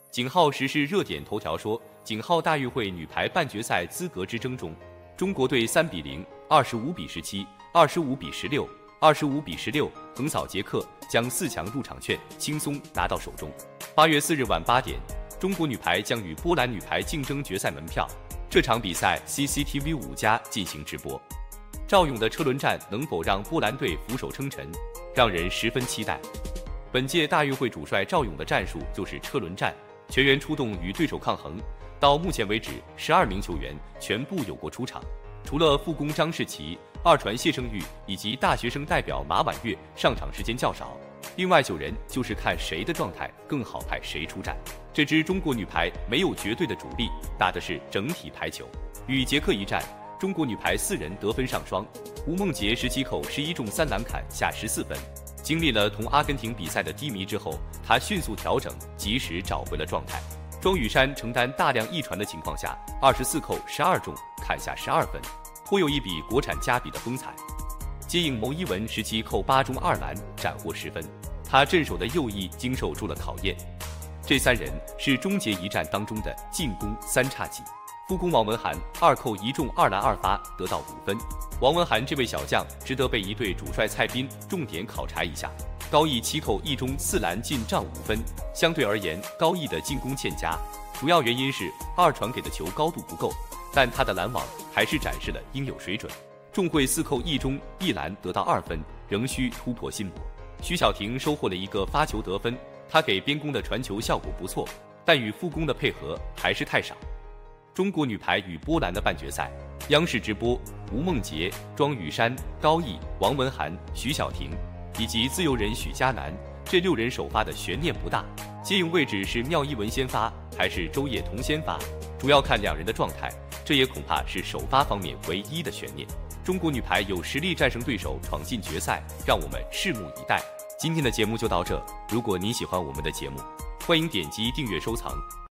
井号时事热点头条说，井号大运会女排半决赛资格之争中，中国队3比0、25比17、25比16、25比16横扫捷克，将4强入场券轻松拿到手中。8月4日晚8点，中国女排将与波兰女排竞争决赛门票。这场比赛 CCTV 5+进行直播。赵勇的车轮战能否让波兰队俯首称臣，让人十分期待。本届大运会主帅赵勇的战术就是车轮战，全员出动与对手抗衡。到目前为止，12名球员全部有过出场，除了副攻张士奇、二传谢胜玉以及大学生代表马婉月上场时间较少，另外9人就是看谁的状态更好派谁出战。这支中国女排没有绝对的主力，打的是整体排球。与捷克一战，中国女排4人得分上双，吴梦洁17扣11中3篮砍下14分。经历了同阿根廷比赛的低迷之后，她迅速调整，及时找回了状态。庄雨珊承担大量一传的情况下，24扣12中，砍下12分，颇有一比国产加比的风采。接应牟一文17扣8中2篮，斩获10分。她镇守的右翼经受住了考验。这3人是终结一战当中的进攻3叉戟。副攻王文涵2扣1中2篮2发，得到5分。王文涵这位小将值得被一队主帅蔡斌重点考察一下。高毅7扣1中4篮进账5分，相对而言，高毅的进攻欠佳，主要原因是二传给的球高度不够，但他的拦网还是展示了应有水准。仲慧4扣1中1篮得到2分，仍需突破心魔。徐晓婷收获了一个发球得分，她给边攻的传球效果不错，但与副攻的配合还是太少。中国女排与波兰的半决赛，央视直播，吴梦洁、庄雨珊、高毅、王文涵、徐晓婷以及自由人许嘉男这6人首发的悬念不大。接应位置是廖一文先发还是周叶彤先发，主要看2人的状态，这也恐怕是首发方面唯一的悬念。中国女排有实力战胜对手闯进决赛，让我们拭目以待。今天的节目就到这，如果你喜欢我们的节目，欢迎点击订阅收藏。